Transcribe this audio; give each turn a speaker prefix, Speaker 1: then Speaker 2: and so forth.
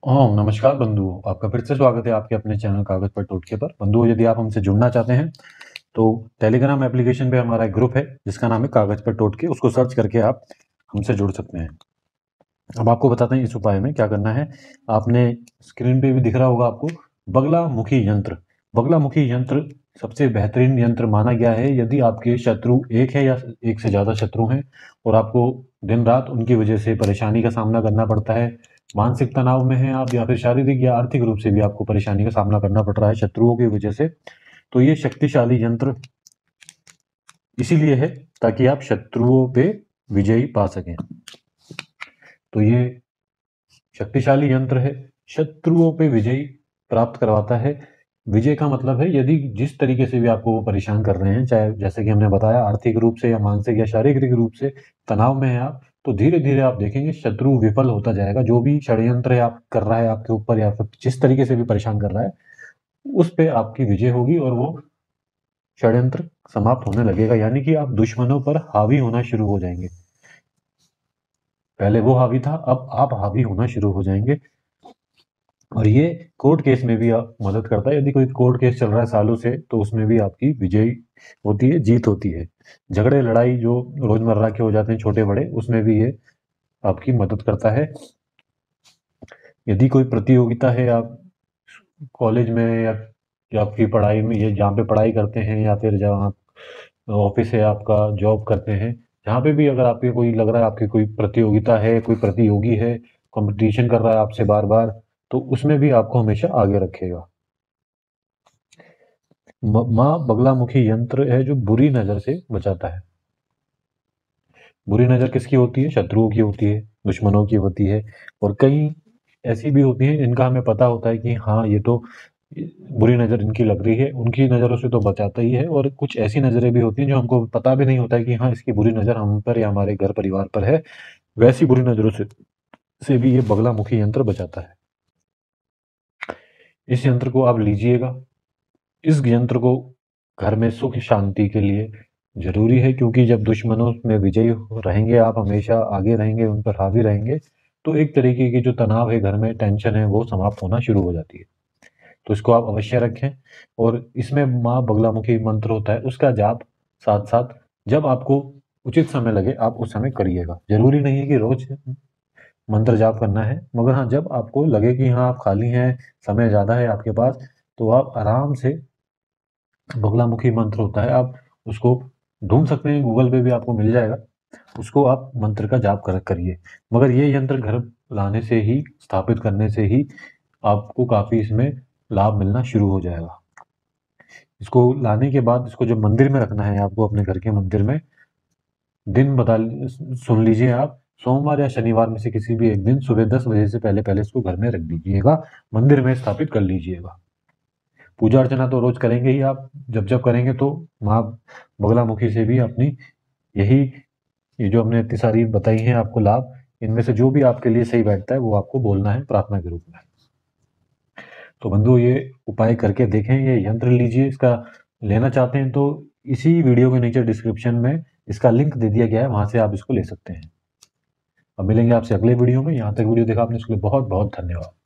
Speaker 1: ओम नमस्कार बंधुओं, आपका फिर से स्वागत है आपके अपने चैनल कागज पर टोटके पर। बंधुओं, यदि आप हमसे जुड़ना चाहते हैं तो टेलीग्राम एप्लीकेशन पे हमारा एक ग्रुप है जिसका नाम है कागज पर टोटके। उसको सर्च करके आप हमसे जुड़ सकते हैं। अब आपको बताते हैं इस उपाय में क्या करना है। आपने स्क्रीन पे भी दिख रहा होगा आपको बगला मुखी यंत्र। बगला मुखी यंत्र सबसे बेहतरीन यंत्र माना गया है यदि आपके शत्रु एक है या एक से ज़्यादा शत्रु हैं और आपको दिन रात उनकी वजह से परेशानी का सामना करना पड़ता है। मानसिक तनाव में हैं आप या फिर शारीरिक या आर्थिक रूप से भी आपको परेशानी का सामना करना पड़ रहा है शत्रुओं की वजह से, तो ये शक्तिशाली यंत्र इसीलिए है ताकि आप शत्रुओं पे विजयी पा सकें। तो ये शक्तिशाली यंत्र है, शत्रुओं पे विजय प्राप्त करवाता है। विजय का मतलब है यदि जिस तरीके से भी आपको वो परेशान कर रहे हैं, चाहे जैसे कि हमने बताया आर्थिक रूप से या मानसिक या शारीरिक रूप से तनाव में है आप, तो धीरे धीरे आप देखेंगे शत्रु विफल होता जाएगा। जो भी षड्यंत्र है आप कर रहा है आपके ऊपर या फिर जिस तरीके से भी परेशान कर रहा है उस पे आपकी विजय होगी और वो षड्यंत्र समाप्त होने लगेगा। यानी कि आप दुश्मनों पर हावी होना शुरू हो जाएंगे। पहले वो हावी था, अब आप हावी होना शुरू हो जाएंगे। और ये कोर्ट केस में भी आप मदद करता है। यदि कोई कोर्ट केस चल रहा है सालों से तो उसमें भी आपकी विजय होती है, जीत होती है। झगड़े लड़ाई जो रोजमर्रा के हो जाते हैं छोटे बड़े, उसमें भी ये आपकी मदद करता है। यदि कोई प्रतियोगिता है आप कॉलेज में या आपकी पढ़ाई में, ये जहाँ पे पढ़ाई करते हैं या फिर जहाँ ऑफिस है आपका, जॉब करते हैं, जहाँ पे भी अगर आपके कोई लग रहा है आपकी कोई प्रतियोगिता है, कोई प्रतियोगी है, कंपटीशन कर रहा है आपसे बार बार, तो उसमें भी आपको हमेशा आगे रखेगा। माँ बगलामुखी यंत्र है जो बुरी नजर से बचाता है। बुरी नजर किसकी होती है? शत्रुओं की होती है, दुश्मनों की होती है। और कई ऐसी भी होती है जिनका हमें पता होता है कि हाँ ये तो बुरी नजर इनकी लग रही है, उनकी नजरों से तो बचाता ही है। और कुछ ऐसी नजरें भी होती हैं जो हमको पता भी नहीं होता है कि हाँ इसकी बुरी नजर हम पर या हमारे घर परिवार पर है। वैसी बुरी नजरों से भी ये बगलामुखी यंत्र बचाता है। इस यंत्र को आप लीजिएगा। इस यंत्र को घर में सुख शांति के लिए जरूरी है, क्योंकि जब दुश्मनों में विजयी रहेंगे, आप हमेशा आगे रहेंगे, उन पर हावी रहेंगे, तो एक तरीके की जो तनाव है घर में, टेंशन है, वो समाप्त होना शुरू हो जाती है। तो इसको आप अवश्य रखें। और इसमें माँ बगलामुखी मंत्र होता है, उसका जाप साथ साथ जब आपको उचित समय लगे आप उस समय करिएगा। जरूरी नहीं है कि रोज मंत्र जाप करना है, मगर हाँ जब आपको लगे कि हाँ आप खाली हैं, समय ज़्यादा है आपके पास, तो आप आराम से, बगलामुखी मंत्र होता है, आप उसको ढूंढ सकते हैं, गूगल पे भी आपको मिल जाएगा। उसको आप मंत्र का जाप करिए। मगर ये यंत्र घर लाने से ही, स्थापित करने से ही आपको काफ़ी इसमें लाभ मिलना शुरू हो जाएगा। इसको लाने के बाद इसको जब मंदिर में रखना है आपको, अपने घर के मंदिर में, दिन बता सुन लीजिए आप, सोमवार या शनिवार में से किसी भी एक दिन सुबह 10 बजे से पहले पहले इसको घर में रख दीजिएगा, मंदिर में स्थापित कर लीजिएगा। पूजा अर्चना तो रोज करेंगे ही आप, जब जब करेंगे तो माँ बगलामुखी से भी अपनी यही, ये जो हमने इतनी सारी बताई हैं आपको लाभ, इनमें से जो भी आपके लिए सही बैठता है वो आपको बोलना है प्रार्थना के रूप में। तो बंधु ये उपाय करके देखें, ये यंत्र लीजिए। इसका लेना चाहते हैं तो इसी वीडियो के नीचे डिस्क्रिप्शन में इसका लिंक दे दिया गया है, वहां से आप इसको ले सकते हैं। अब मिलेंगे आपसे अगले वीडियो में। यहाँ तक वीडियो देखा आपने, इसके लिए बहुत बहुत धन्यवाद।